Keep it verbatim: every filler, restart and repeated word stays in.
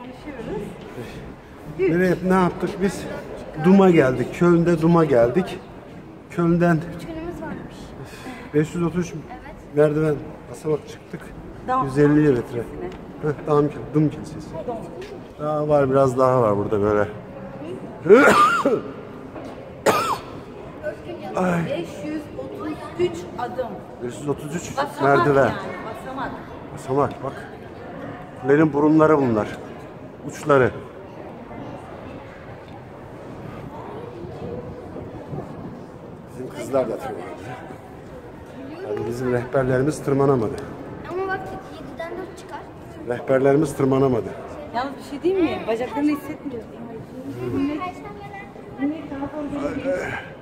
Düşüyoruz. Nereye, ne yaptık biz? Dum'a geldik. Köln'de Dum'a geldik. Köln'den Üç günümüz varmış. beş yüz otuz üç Evet. merdiven basamak çıktık. Dam- yüz elli Dam metre. Kilisesi'ne. Heh, Dam, Dum Kilisesi. Daha var, biraz daha var burada böyle. Ay. beş yüz otuz üç adım. beş yüz otuz üç Basamak merdiven. yani, basamak. Basamak bak. Kulenin burunları bunlar. Uçları. Bizim kızlar da tırmandı. Yani bizim rehberlerimiz tırmanamadı. Ama bak yediden dört çıkar. Rehberlerimiz tırmanamadı. Yalnız bir şey diyeyim mi? Bacaklarını hissetmiyorsun. Perşembeler.